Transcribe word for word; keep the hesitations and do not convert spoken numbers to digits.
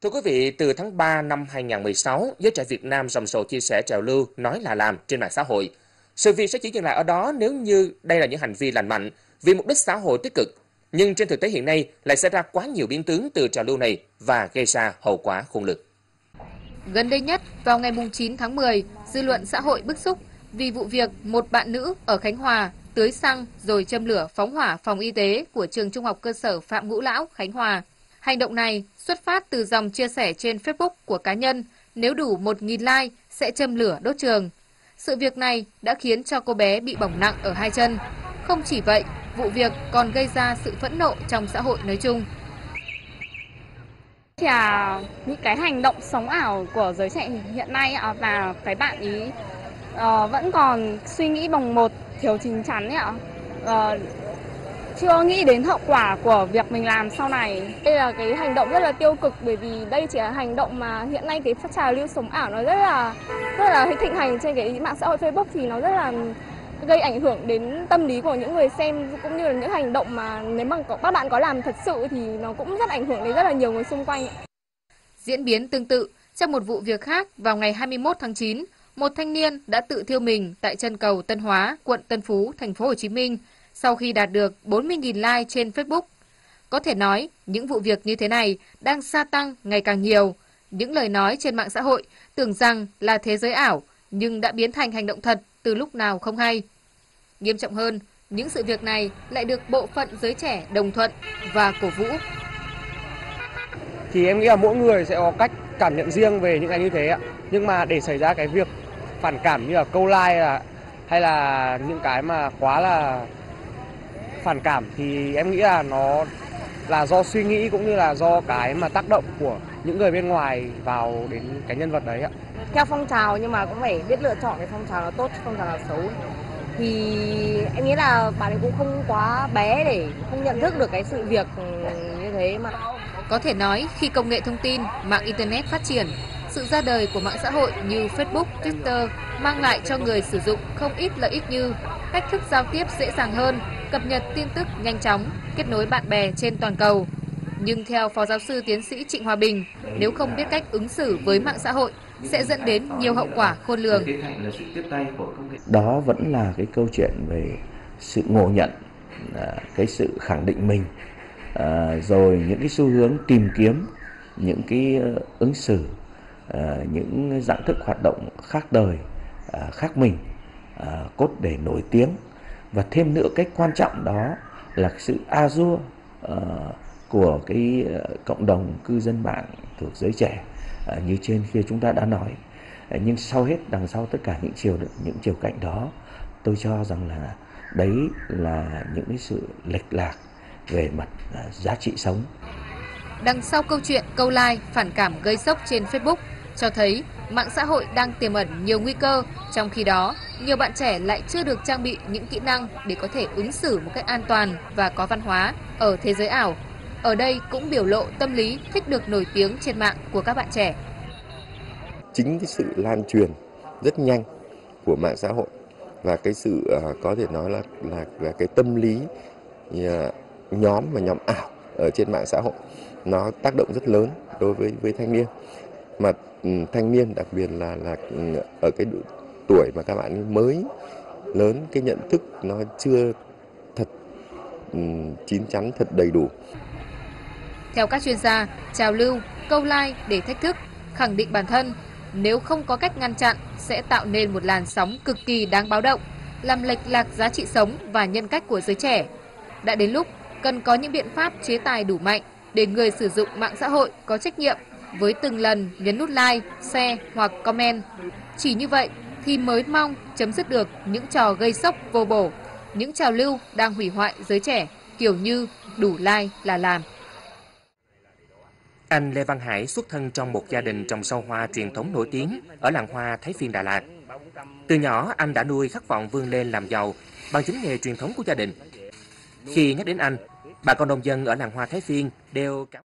Thưa quý vị, từ tháng ba năm hai nghìn không trăm mười sáu, giới trẻ Việt Nam rầm rộ chia sẻ trào lưu nói là làm trên mạng xã hội. Sự việc sẽ chỉ dừng lại ở đó nếu như đây là những hành vi lành mạnh vì mục đích xã hội tích cực. Nhưng trên thực tế hiện nay lại xảy ra quá nhiều biến tướng từ trào lưu này và gây ra hậu quả khôn lường. Gần đây nhất, vào ngày chín tháng mười, dư luận xã hội bức xúc vì vụ việc một bạn nữ ở Khánh Hòa tưới xăng rồi châm lửa phóng hỏa phòng y tế của trường trung học cơ sở Phạm Ngũ Lão, Khánh Hòa. Hành động này xuất phát từ dòng chia sẻ trên Facebook của cá nhân, nếu đủ một nghìn like sẽ châm lửa đốt trường. Sự việc này đã khiến cho cô bé bị bỏng nặng ở hai chân. Không chỉ vậy, vụ việc còn gây ra sự phẫn nộ trong xã hội nói chung. Thì là những cái hành động sống ảo của giới trẻ hiện nay và cái bạn ý uh, vẫn còn suy nghĩ bồng bột, thiếu chín chắn ấy ạ. Uh, chưa nghĩ đến hậu quả của việc mình làm sau này. Đây là cái hành động rất là tiêu cực, bởi vì đây chỉ là hành động mà hiện nay cái trào lưu sống ảo nó rất là rất là thịnh hành trên cái mạng xã hội Facebook, thì nó rất là gây ảnh hưởng đến tâm lý của những người xem, cũng như là những hành động mà nếu mà các bạn có làm thật sự thì nó cũng rất ảnh hưởng đến rất là nhiều người xung quanh. Diễn biến tương tự, trong một vụ việc khác, vào ngày hai mươi mốt tháng chín, một thanh niên đã tự thiêu mình tại chân cầu Tân Hóa, quận Tân Phú, thành phố Hồ Chí Minh sau khi đạt được bốn mươi nghìn like trên Facebook. Có thể nói, những vụ việc như thế này đang gia tăng ngày càng nhiều. Những lời nói trên mạng xã hội tưởng rằng là thế giới ảo nhưng đã biến thành hành động thật từ lúc nào không hay. Nghiêm trọng hơn, những sự việc này lại được bộ phận giới trẻ đồng thuận và cổ vũ. Thì em nghĩ là mỗi người sẽ có cách cảm nhận riêng về những cái như thế ạ. Nhưng mà để xảy ra cái việc phản cảm như là câu like là hay là những cái mà quá là phản cảm thì em nghĩ là nó là do suy nghĩ cũng như là do cái mà tác động của những người bên ngoài vào đến cái nhân vật đấy ạ. Theo phong trào nhưng mà cũng phải biết lựa chọn cái phong trào nào tốt, phong trào nào xấu. Thì em nghĩ là bạn ấy cũng không quá bé để không nhận thức được cái sự việc như thế mà. Có thể nói khi công nghệ thông tin, mạng Internet phát triển, sự ra đời của mạng xã hội như Facebook, Twitter mang lại cho người sử dụng không ít lợi ích như cách thức giao tiếp dễ dàng hơn, cập nhật tin tức nhanh chóng, kết nối bạn bè trên toàn cầu. Nhưng theo Phó Giáo sư Tiến sĩ Trịnh Hòa Bình, nếu không biết cách ứng xử với mạng xã hội sẽ dẫn đến nhiều hậu quả khôn lường. Đó vẫn là cái câu chuyện về sự ngộ nhận, cái sự khẳng định mình, rồi những cái xu hướng tìm kiếm, những cái ứng xử, những dạng thức hoạt động khác đời, khác mình, cốt để nổi tiếng. Và thêm nữa, cái quan trọng đó là sự a dua của cái cộng đồng cư dân mạng thuộc giới trẻ như trên kia chúng ta đã nói. Nhưng sau hết, đằng sau tất cả những chiều những chiều cạnh đó, tôi cho rằng là đấy là những cái sự lệch lạc về mặt giá trị sống. Đằng sau câu chuyện câu like, phản cảm gây sốc trên Facebook cho thấy mạng xã hội đang tiềm ẩn nhiều nguy cơ, trong khi đó nhiều bạn trẻ lại chưa được trang bị những kỹ năng để có thể ứng xử một cách an toàn và có văn hóa ở thế giới ảo. Ở đây cũng biểu lộ tâm lý thích được nổi tiếng trên mạng của các bạn trẻ. Chính cái sự lan truyền rất nhanh của mạng xã hội và cái sự uh, có thể nói là là, là cái tâm lý uh, nhóm và nhóm ảo ở trên mạng xã hội nó tác động rất lớn đối với với thanh niên, mà um, thanh niên đặc biệt là là ở cái độ tuổi mà các bạn mới lớn, cái nhận thức nó chưa thật um, chín chắn, thật đầy đủ. Theo các chuyên gia, trào lưu, câu like để thách thức, khẳng định bản thân, nếu không có cách ngăn chặn sẽ tạo nên một làn sóng cực kỳ đáng báo động, làm lệch lạc giá trị sống và nhân cách của giới trẻ. Đã đến lúc cần có những biện pháp chế tài đủ mạnh để người sử dụng mạng xã hội có trách nhiệm với từng lần nhấn nút like, share hoặc comment. Chỉ như vậy thì mới mong chấm dứt được những trò gây sốc vô bổ, những trào lưu đang hủy hoại giới trẻ kiểu như đủ like là làm. Anh Lê Văn Hải xuất thân trong một gia đình trồng sâu hoa truyền thống nổi tiếng ở làng hoa Thái Phiên, Đà Lạt. Từ nhỏ, anh đã nuôi khát vọng vươn lên làm giàu bằng chính nghề truyền thống của gia đình. Khi nhắc đến anh, bà con nông dân ở làng hoa Thái Phiên đều cảm